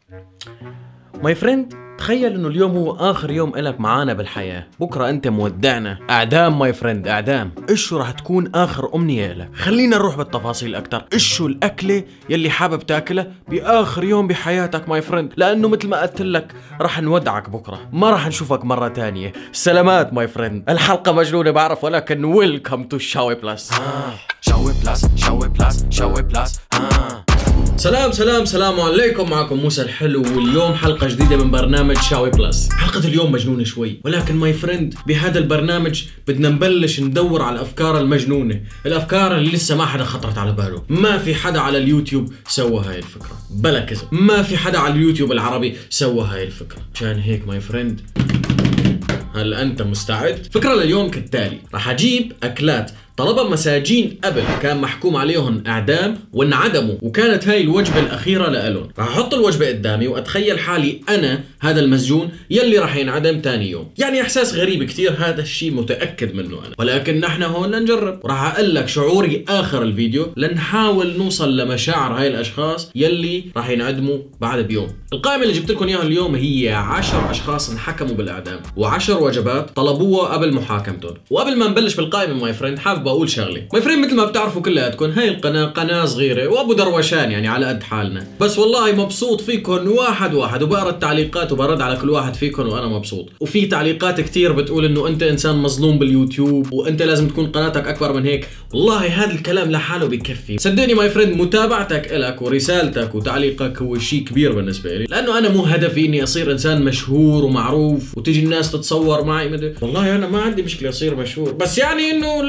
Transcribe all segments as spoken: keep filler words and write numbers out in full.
ماي فريند، تخيل انه اليوم هو اخر يوم الك معانا بالحياة، بكرة انت مودعنا. اعدام ماي فريند، اعدام. ايش شو راح تكون اخر امنية لك؟ خلينا نروح بالتفاصيل اكتر. ايش شو الاكلة يلي حابب تاكلها باخر يوم بحياتك ماي فريند؟ لانه مثل ما قلت لك راح نودعك بكرة، ما راح نشوفك مرة تانية. سلامات ماي فريند. الحلقة مجنونة بعرف، ولكن ويلكم تو شاوي بلس. شاوي بلس شاوي بلس شاوي بلس. سلام سلام سلام عليكم، معكم موسى الحلو، واليوم حلقة جديدة من برنامج شاوي بلس. حلقة اليوم مجنونة شوي، ولكن ماي فريند بهذا البرنامج بدنا نبلش ندور على الأفكار المجنونة، الأفكار اللي لسه ما حدا خطرت على باله. ما في حدا على اليوتيوب سوى هاي الفكرة، بلا كذب، ما في حدا على اليوتيوب العربي سوى هاي الفكرة. عشان هيك ماي فريند، هل أنت مستعد؟ فكرة لليوم كالتالي: راح أجيب أكلات طلبها مساجين قبل كان محكوم عليهم اعدام وانعدموا، وكانت هاي الوجبه الاخيره لإلهم. راح احط الوجبه قدامي واتخيل حالي انا هذا المسجون يلي راح ينعدم ثاني يوم. يعني احساس غريب كثير، هذا الشيء متاكد منه انا، ولكن نحن هون لنجرب. وراح اقول لك شعوري اخر الفيديو، لنحاول نوصل لمشاعر هاي الاشخاص يلي راح ينعدموا بعد بيوم. القائمه اللي جبت لكم اياها اليوم هي عشر اشخاص انحكموا بالاعدام، وعشر وجبات طلبوها قبل محاكمتهم. وقبل ما نبلش بالقائمه ماي فريند، حابب بقول شغله. ماي فريند، مثل ما بتعرفوا كلياتكم هاي القناه قناه صغيره وابو دروشان، يعني على قد حالنا، بس والله مبسوط فيكم واحد واحد، وبقرا التعليقات وبرد على كل واحد فيكم وانا مبسوط. وفي تعليقات كثير بتقول انه انت انسان مظلوم باليوتيوب وانت لازم تكون قناتك اكبر من هيك. والله هذا الكلام لحاله بكفي. صدقني ماي فريند، متابعتك لك ورسالتك وتعليقك هو شيء كبير بالنسبه لي، لانه انا مو هدفي اني اصير انسان مشهور ومعروف وتيجي الناس تتصور معي مدري. والله انا ما عندي مشكله اصير مشهور، بس يعني انه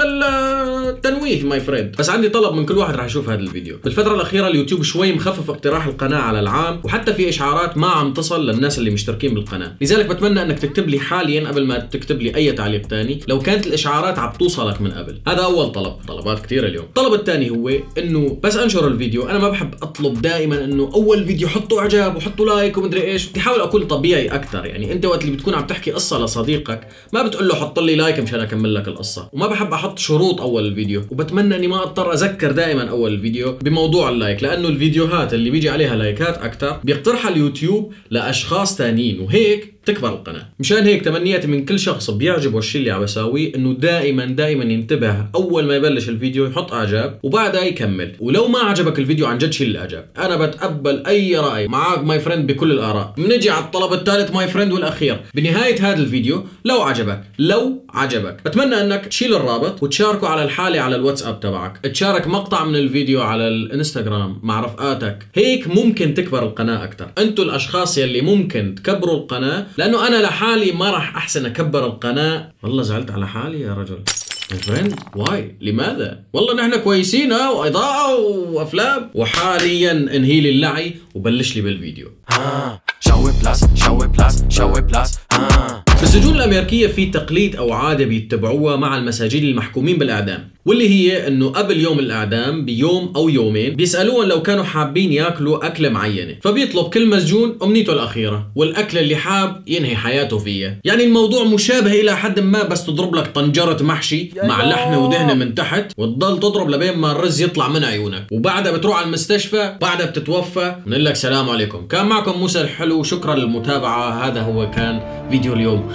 لل تنويه ماي فريند. بس عندي طلب من كل واحد راح يشوف هذا الفيديو. بالفتره الاخيره اليوتيوب شوي مخفف اقتراح القناه على العام، وحتى في اشعارات ما عم تصل للناس اللي مشتركين بالقناه، لذلك بتمنى انك تكتب لي حاليا قبل ما تكتب لي اي تعليق ثاني لو كانت الاشعارات عم توصلك من قبل. هذا اول طلب، طلبات كثيره اليوم. الطلب الثاني هو انه بس انشر الفيديو. انا ما بحب اطلب دائما انه اول فيديو حطوا اعجاب وحطوا لايك ومدري ايش، بدي احاول اكون طبيعي اكثر. يعني انت وقت اللي بتكون عم تحكي قصه لصديقك ما بتقول له حط لي لايك مشان اكمل لك القصه، وما بحب احط شروط اول الفيديو، وبتمنى اني ما اضطر اذكر دائما اول الفيديو بموضوع اللايك، لانه الفيديوهات اللي بيجي عليها لايكات اكثر بيقترحها اليوتيوب لاشخاص ثانيين، وهيك تكبر القناه. مشان هيك تمنياتي من كل شخص بيعجبه الشيء اللي عم بساويه انه دائما دائما ينتبه اول ما يبلش الفيديو يحط اعجاب وبعدها يكمل. ولو ما عجبك الفيديو عن جد شيل الاعجاب، انا بتقبل اي راي معك ماي فريند بكل الاراء. بنجي على الطلب الثالث ماي فريند والاخير بنهايه هذا الفيديو، لو عجبك لو عجبك بتمنى انك تشيل الرابط وتشاركه على الحاله على الواتساب تبعك، تشارك مقطع من الفيديو على الانستغرام مع رفقاتك، هيك ممكن تكبر القناه اكثر. انتم الاشخاص يلي ممكن تكبروا القناه، لانه انا لحالي ما راح احسن اكبر القناه. والله زعلت على حالي يا رجل. ماي فريند واي؟ لماذا؟ والله نحن كويسين ها، واضاءه وافلام. وحاليا انهي لي اللعي وبلش لي بالفيديو. ها شاوي بلس شاوي بلس شاوي بلس. ها بالسجون الامريكيه في تقليد او عاده بيتبعوها مع المساجين المحكومين بالاعدام، واللي هي انه قبل يوم الاعدام بيوم او يومين بيسالوهم لو كانوا حابين ياكلوا اكله معينه، فبيطلب كل مسجون امنيته الاخيره والاكله اللي حاب ينهي حياته فيها. يعني الموضوع مشابه الى حد ما، بس تضرب لك طنجره محشي مع لحمه ودهنه من تحت وتضل تضرب لبين ما الرز يطلع من عيونك، وبعدها بتروح على المستشفى، بعدها بتتوفى، بنقول لك سلام عليكم. كان معكم موسى الحلو، شكرا للمتابعه. هذا هو كان فيديو اليوم.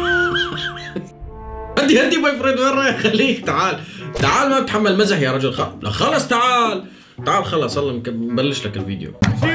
هدي هدي ماي فريند، وين رايح؟ خليك تعال تعال، ما بتحمل مزح يا رجل. خ... لا خلص تعال تعال خلص، يلا نبلش لك الفيديو.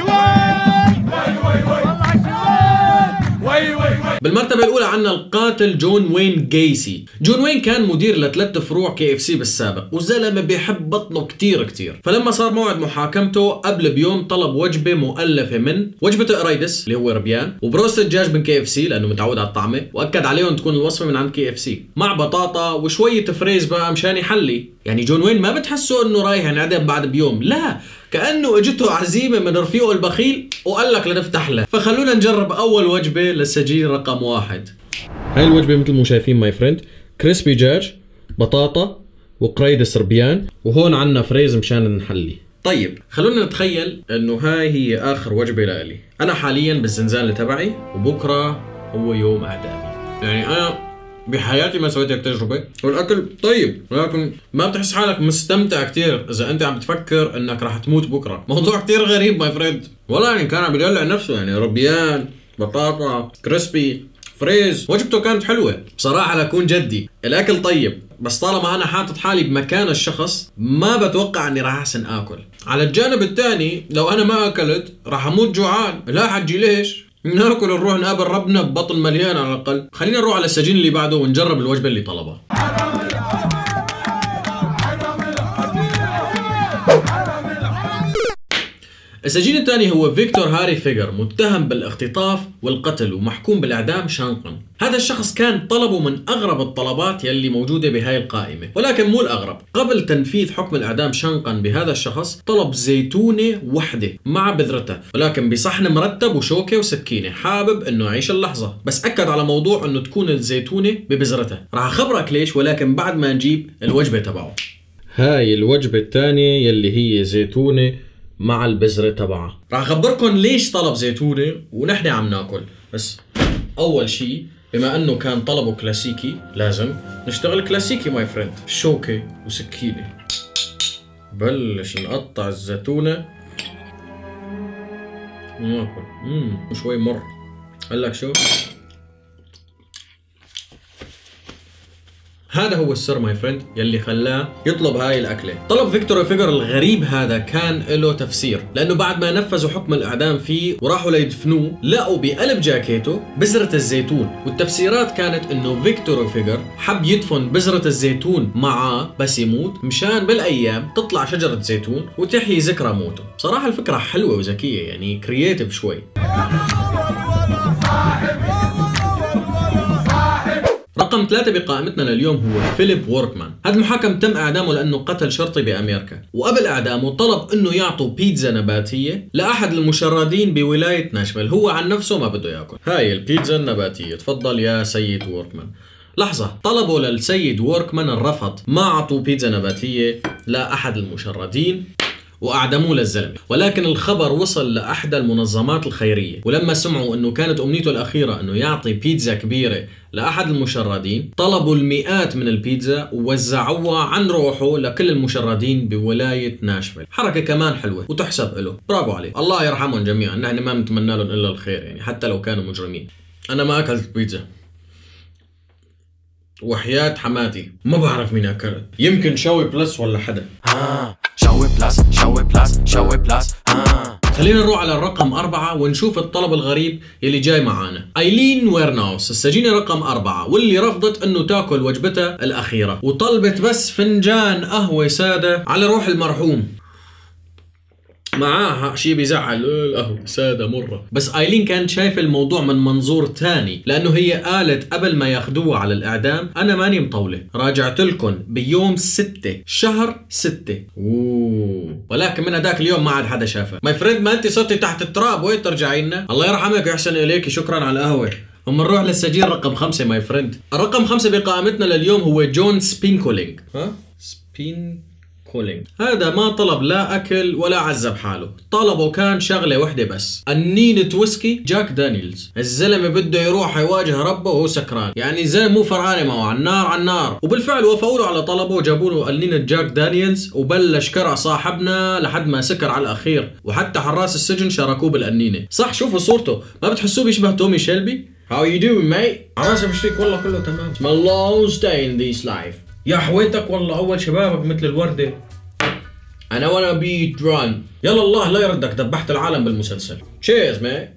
بالمرتبة الأولى عنا القاتل جون وين جايسي. جون وين كان مدير لثلاث فروع كي اف سي بالسابق، والزلمة بيحب بطنه كتير كتير. فلما صار موعد محاكمته قبل بيوم طلب وجبة مؤلفة من وجبة قريدس اللي هو ربيان، وبروست دجاج من كي اف سي لأنه متعود على الطعمة، وأكد عليهم تكون الوصفة من عند كي اف سي، مع بطاطا وشوية فريز بقى مشان يحلي. يعني جون وين ما بتحسه إنه رايح ينعدم بعد بيوم، لا، كأنه اجته عزيمة من رفيقه البخيل وقال لك لنفتح له. فخلونا نجرب أول وجبة للسجين رقم واحد. هاي الوجبة مثل ما شايفين ماي فريند، كريسبي دجاج، بطاطا، وقريدس ربيان، وهون عنا فريز مشان نحلي. طيب خلونا نتخيل انه هاي هي اخر وجبة لإلي. انا حاليا بالزنزانة تبعي، وبكرة هو يوم اعدامي. يعني انا بحياتي ما سويت هيك تجربة، والاكل طيب ولكن ما بتحس حالك مستمتع كتير اذا انت عم تفكر انك راح تموت بكره. موضوع كتير غريب ماي فريند. والله يعني كان عم يدلع نفسه، يعني ربيان، بطاطا، كريسبي، فريز. وجبته كانت حلوة بصراحة لكون جدي. الاكل طيب، بس طالما انا حاطط حالي بمكان الشخص ما بتوقع اني راح احسن اكل. على الجانب الثاني لو انا ما اكلت راح اموت جوعان. لا حجي ليش؟ ناكل نروح نقابل ربنا ببطن مليان على الاقل. خلينا نروح على السجين اللي بعده ونجرب الوجبة اللي طلبها. السجين الثاني هو فيكتور هاري فيجر، متهم بالاختطاف والقتل ومحكوم بالإعدام شنقا. هذا الشخص كان طلبه من أغرب الطلبات يلي موجودة بهاي القائمة، ولكن مو الأغرب. قبل تنفيذ حكم الإعدام شنقا بهذا الشخص طلب زيتونة وحدة مع بذرتها، ولكن بصحن مرتب وشوكة وسكينة. حابب إنه يعيش اللحظة، بس أكد على موضوع إنه تكون الزيتونة ببذرتها. راح أخبرك ليش، ولكن بعد ما نجيب الوجبة تبعه. هاي الوجبة الثانية يلي هي زيتونة مع البذرة تبعها. راح اخبركم ليش طلب زيتونة ونحن عم ناكل. بس اول شيء بما انه كان طلبه كلاسيكي لازم نشتغل كلاسيكي ماي فريند. شوكة وسكينة. بلش نقطع الزيتونة وناكل. امم شوي مر. هلك شو هذا هو السر ماي فريند يلي خلاه يطلب هاي الأكلة. طلب فيكتور فيجر الغريب هذا كان له تفسير، لأنه بعد ما نفذوا حكم الإعدام فيه وراحوا ليدفنوه لقوا بقلب جاكيته بذرة الزيتون. والتفسيرات كانت إنه فيكتور فيجر حب يدفن بذرة الزيتون معاه بس يموت، مشان بالأيام تطلع شجرة زيتون وتحيي ذكرى موته. بصراحة الفكرة حلوة وذكية، يعني كرياتيف شوي. رقم ثلاثة بقائمتنا لليوم هو فيليب ووركمان. هذا المحاكم تم اعدامه لانه قتل شرطي بامريكا، وقبل اعدامه طلب انه يعطوا بيتزا نباتية لاحد المشردين بولاية ناشفيل. هو عن نفسه ما بده ياكل. هاي البيتزا النباتية، تفضل يا سيد ووركمان. لحظة، طلبوا للسيد ووركمان الرفض، ما عطوا بيتزا نباتية لأحد المشردين وأعدموه للزلمة. ولكن الخبر وصل لأحدى المنظمات الخيرية، ولما سمعوا أنه كانت أمنيته الأخيرة أنه يعطي بيتزا كبيرة لأحد المشردين طلبوا المئات من البيتزا ووزعوها عن روحه لكل المشردين بولاية ناشفيل. حركة كمان حلوة وتحسب له، برافو عليه. الله يرحمهم جميعا، نحن ما نتمنى لهم إلا الخير يعني حتى لو كانوا مجرمين. أنا ما أكلت بيتزا وحياة حماتي ما بعرف مين أكلت، يمكن شوي بلس ولا حدا. ها شوي بلس شوي بلس شوي بلس. ها خلينا نروح على الرقم أربعة ونشوف الطلب الغريب يلي جاي معانا. أيلين ويرناوس السجينة رقم أربعة، واللي رفضت إنه تاكل وجبتها الأخيرة وطلبت بس فنجان قهوة سادة على روح المرحوم. معاها شيء بيزعل، القهوة سادة مرة. بس آيلين كانت شايفة الموضوع من منظور تاني، لأنه هي قالت قبل ما ياخدوها على الإعدام أنا ماني مطولة، راجعت لكم بيوم ستة شهر ستة. أوه. ولكن من هداك اليوم ما عاد حدا شافها. ماي فريند ما أنت صرتي تحت التراب وين ترجعي لنا؟ الله يرحمك ويحسن إليك، شكرا على القهوة. هم نروح للسجين رقم خمسة ماي فريند. الرقم خمسة بقائمتنا لليوم هو جون سبينكولينج. ها؟ سبين كولينج. هذا ما طلب لا أكل ولا عذب حاله، طلبه كان شغلة وحدة بس، النينة ويسكي جاك دانييلز. الزلمة بده يروح يواجه ربه وهو سكران، يعني الزلمة مو فرقانة معه، على النار على النار. وبالفعل وافقوا له على طلبه وجابوا له النينة جاك دانييلز، وبلش كرع صاحبنا لحد ما سكر على الأخير، وحتى حراس السجن شاركوه بالقنينة. صح شوفوا صورته، ما بتحسوه بيشبه تومي شيلبي؟ How you doing mate؟ عراسة بشتيك والله كله تمام. اسم الله stay in this life. يا حويتك والله أول شبابك مثل الوردة. أنا وانا بيت ران. يلا الله لا يردك، ذبحت العالم بالمسلسل. تشيرز مان.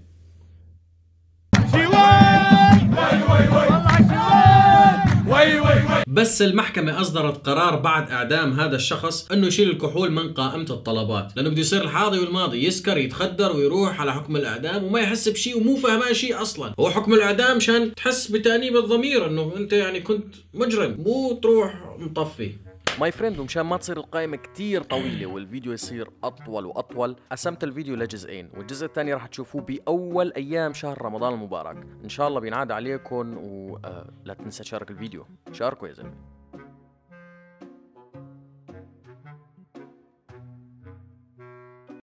بس المحكمة أصدرت قرار بعد إعدام هذا الشخص إنه يشيل الكحول من قائمة الطلبات، لأنه بده يصير الحاضي والماضي، يسكر يتخدر ويروح على حكم الإعدام وما يحس بشيء ومو فاهمان شيء أصلا. هو حكم الإعدام مشان تحس بتأنيب الضمير إنه أنت يعني كنت مجرم، مو تروح مطفي. ماي فريند، ومشان ما تصير القائمة كتير طويلة والفيديو يصير أطول وأطول قسمت الفيديو لجزئين، والجزء الثاني راح تشوفوه بأول أيام شهر رمضان المبارك إن شاء الله. بينعاد عليكم ولا تنسى تشارك الفيديو، شاركوا يا زلمة.